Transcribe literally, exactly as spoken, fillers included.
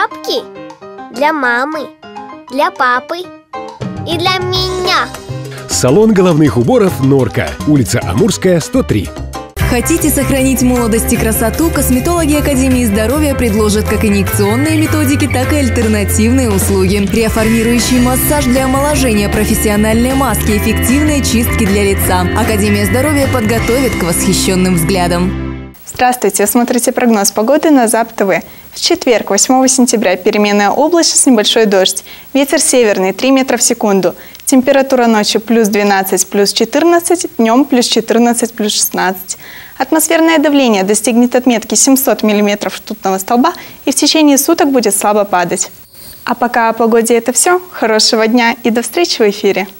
папки, для мамы, для папы и для меня. Салон головных уборов «Норка», улица Амурская, сто три. Хотите сохранить молодость и красоту? Косметологи Академии здоровья предложат как инъекционные методики, так и альтернативные услуги. Реформирующий массаж для омоложения, профессиональные маски, эффективные чистки для лица. Академия здоровья подготовит к восхищенным взглядам. Здравствуйте! Смотрите прогноз погоды на ЗАП-ТВ. В четверг, восьмого сентября, переменная облачность, небольшой дождь. Ветер северный, три метра в секунду. Температура ночью плюс двенадцать, плюс четырнадцать, днем плюс четырнадцать, плюс шестнадцать. Атмосферное давление достигнет отметки семьсот миллиметров ртутного столба и в течение суток будет слабо падать. А пока о погоде это все. Хорошего дня и до встречи в эфире!